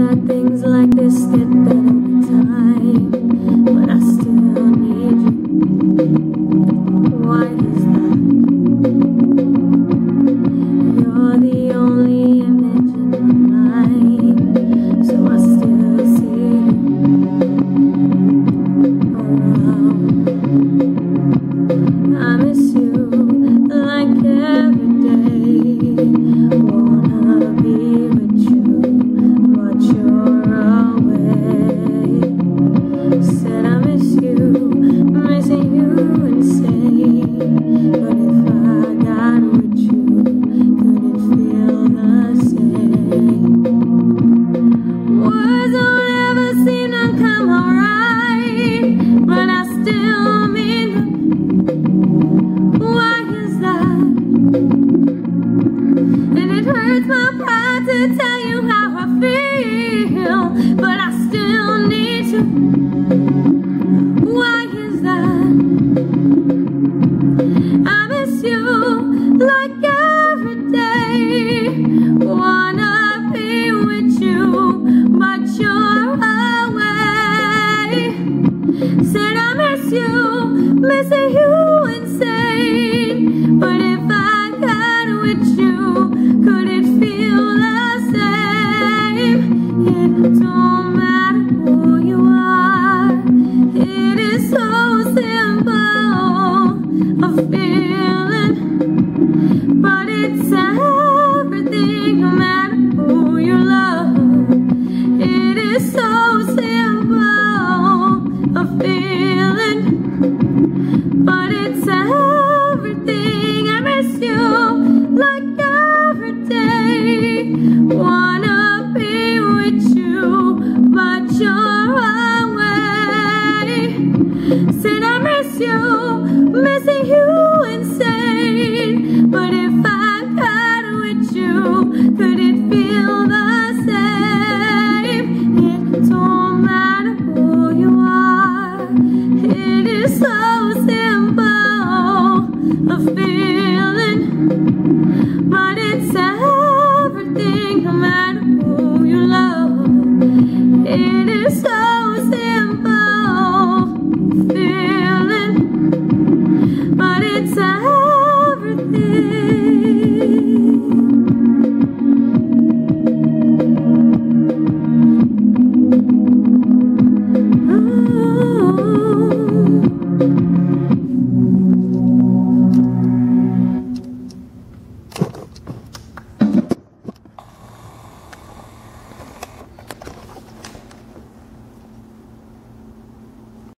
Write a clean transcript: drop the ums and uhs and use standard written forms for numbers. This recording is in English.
that things like this get better with time, but I still need you. Why is that? You're the only image in my mind, so I still see you around. I miss you like every day. Wanna be with you, but you're away. Said I miss you, missing you insane. But if I got with you, could it feel the same? Words don't ever seem to come alright, but I still mean them. Why is that? And it hurts my pride to tell you how I feel, but I still need you. Why is that? I miss you like every day. Wanna be with you, but you're away. Said I miss you, missing you insane. But if I got with you, could it feel the same? It don't matter who you are. It is so simple, a feeling, but it's sad.